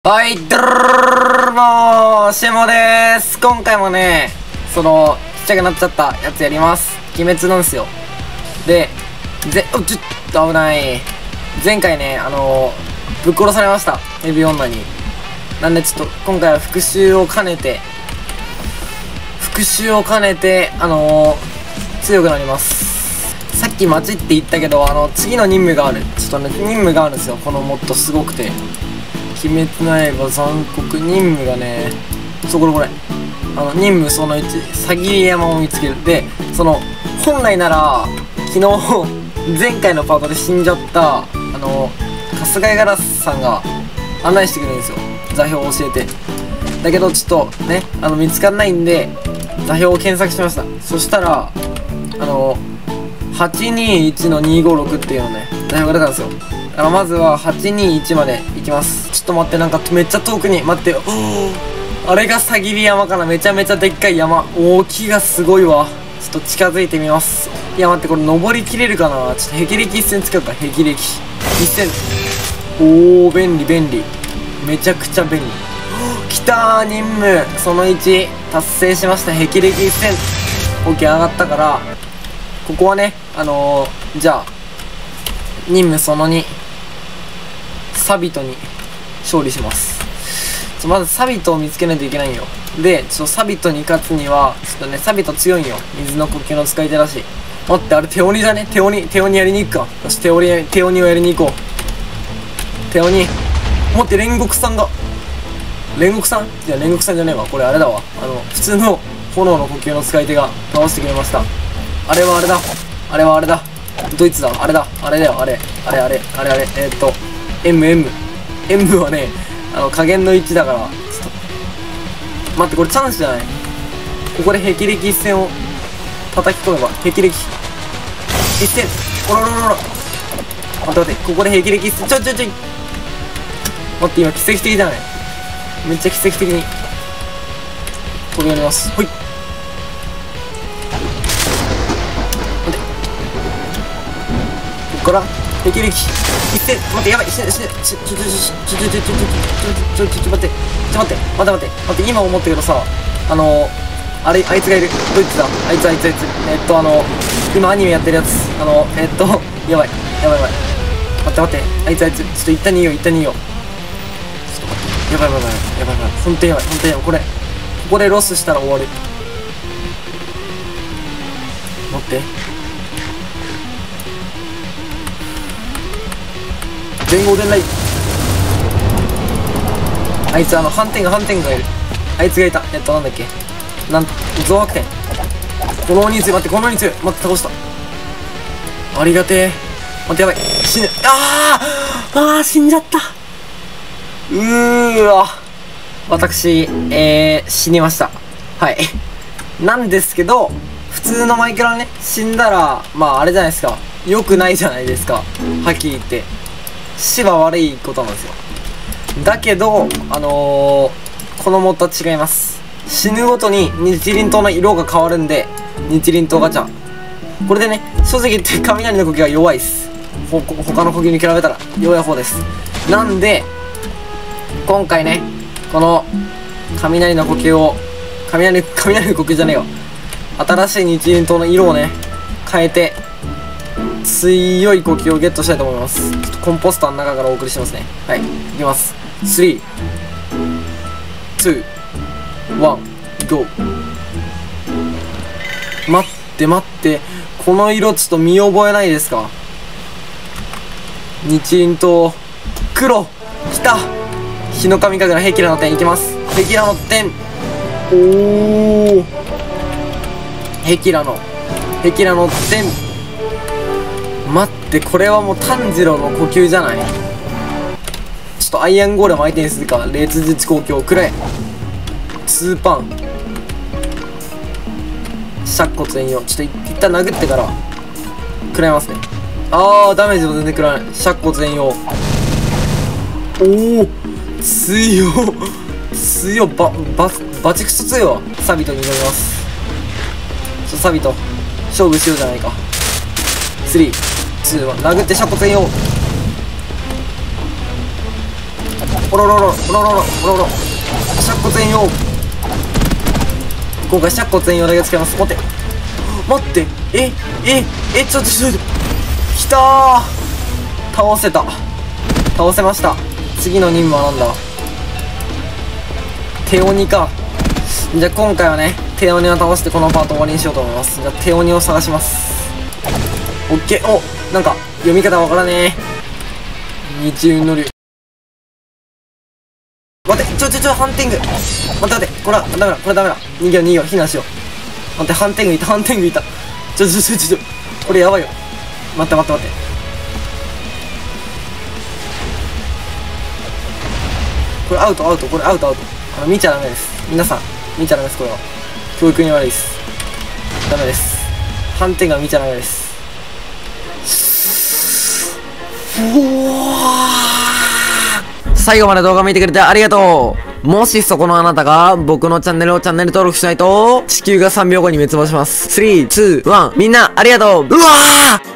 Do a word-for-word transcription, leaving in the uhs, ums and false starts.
はい、どーもー、シェモでーす。今回もね、その、ちっちゃくなっちゃったやつやります。鬼滅なんですよ。で、ぜ、お、ちょっと危ない。前回ね、あのー、ぶっ殺されました。エビ女に。なんでちょっと、今回は復讐を兼ねて、復讐を兼ねて、あのー、強くなります。さっき街って言ったけど、あの、次の任務がある。ちょっとね、任務があるんですよ。このモッドすごくて。鬼滅の刃残酷任務がね、そうこれこれあの任務そのいち、さぎり山を見つける。で、その本来なら昨日前回のパートで死んじゃったあの春日井ガラスさんが案内してくれるんですよ、座標を教えて。だけどちょっとね、あの見つかんないんで座標を検索しました。そしたらあのはちにいちのにごろくっていうのね、座標が出たんですよ。あのまずははちにいちまで行きます。ちょっと待って、なんかめっちゃ遠くに待ってよ。あれがさぎり山かな。めちゃめちゃでっかい山。大きいがすごいわ。ちょっと近づいてみます。いや待って、これ登りきれるかな。ちょっと霹靂一閃使うか。霹靂一閃。おー、便利便利、めちゃくちゃ便利。きたー、任務そのいち達成しました。霹靂一閃 OK 上がったから、ここはね、あのー、じゃあ任務そのに、サビトに勝利します。ちょまずサビトを見つけないといけないんよ。で、ちょサビトに勝つにはちょっとね、サビト強いんよ。水の呼吸の使い手だし。待って、あれ手鬼じゃね。手鬼手鬼やりに行くか。よし、手鬼手鬼をやりに行こう。手鬼待って、煉獄さんが煉獄さんじゃ煉獄さんじゃねえわ。これあれだわ、あの普通の炎の呼吸の使い手が倒してくれました。あれはあれだあれはあれだドイツだ。あれだあれだよ、あれあれあれあれあれえー、っと エムエムエム はね、あの加減のいちだから。ちょっと待って、これチャンスじゃない。ここで霹靂一閃を叩き込めば霹靂一閃、おろろろろ。待って待って、ここで霹靂一閃、ちょいちょいちょい待って、今奇跡的じゃない。めっちゃ奇跡的に飛び降ります。ほい、ここから霹靂一閃。待って、やばい、死ね死ねちょちょちょちょちょちょちょちょちょちょちょちょ待ってちょ待って待って待って待って、今思ったけどさ、あのあれ、あいつがいる。ドイツだ。あいつあいつあいつえっとあの今アニメやってるやつ、あのえっとやばいやばいやばい、待って待って、あいつあいつちょっと一旦逃げよう一旦逃げよう。ちょっと待って、やばいやばいやばいやばいやばい、本当にやばい本当にやばい。これここでロスしたら終わる。待って、全豪伝来。あいつあの反転が反転がいる。あいつがいた。えっとなんだっけ、なん増悪点。この鬼強い。待って、この鬼強い。待って、倒した。ありがてえ。待って、やばい、死ぬ。あーあー、死んじゃった。うーわ、私えー、死にました。はいなんですけど、普通のマイクラね、死んだらまああれじゃないですか、よくないじゃないですか、はっきり言って。死は悪いことなんですよ。だけどあのー、このモッドは違います。死ぬごとに日輪刀の色が変わるんで、日輪刀ガチャ、これでね、正直言って雷の呼吸は弱いっす。ほ他の呼吸に比べたら弱い方です。なんで今回ね、この雷の呼吸を雷雷の呼吸じゃねえよ、新しい日輪刀の色をね変えて強い呼吸をゲットしたいと思います。ちょっとコンポスターの中からお送りしますね。はい、いきます。スリー、ツー、ワン、ゴー。待って待って、この色ちょっと見覚えないですか。日輪刀黒きた。日の神神楽壁羅の点いきます。壁羅の点、おお、壁羅の壁羅の点。待って、これはもう炭治郎の呼吸じゃない。ちょっとアイアンゴーレム相手にするか。烈日光鏡くれ。ツーパン尺骨炎用。ちょっと一旦殴ってから食らいますね。あー、ダメージも全然食らわない。尺骨炎用。おお、強っ強っ、バババチクソ強いわ。サビトに挑みます。ちょっとサビト勝負しようじゃないか。スリー、ツー、ワン、殴って尺骨炎用。 おろろろ、おろろろ、おろろ。尺骨専用。今回尺骨専用だけ使います。待って。待って。え、え、え、ちょっとちょっと。きたー。倒せた。倒せました。次の任務はなんだ？テオニか。じゃあ今回はね、テオニを倒してこのパート終わりにしようと思います。じゃあテオニを探します。オッケー。お、なんか読み方わからねえ。日運乗る。待って、ちょちょちょ、ハンティング。待って待って、これはダメだ、これダメだ。逃げよう逃げよう、避難しよう。待って、ハンティングいた、ハンティングいた。ちょちょちょちょ、これやばいよ。待って待って待って。これアウトアウト、これアウトアウト。あの、見ちゃダメです。皆さん、見ちゃダメです、これは。教育に悪いです。ダメです。ハンティングは見ちゃダメです。うわー、最後まで動画見てくれてありがとう。もしそこのあなたが僕のチャンネルをチャンネル登録しないと地球がさんびょうごに滅亡します。スリー、ツー、ワン、みんなありがとう。うわー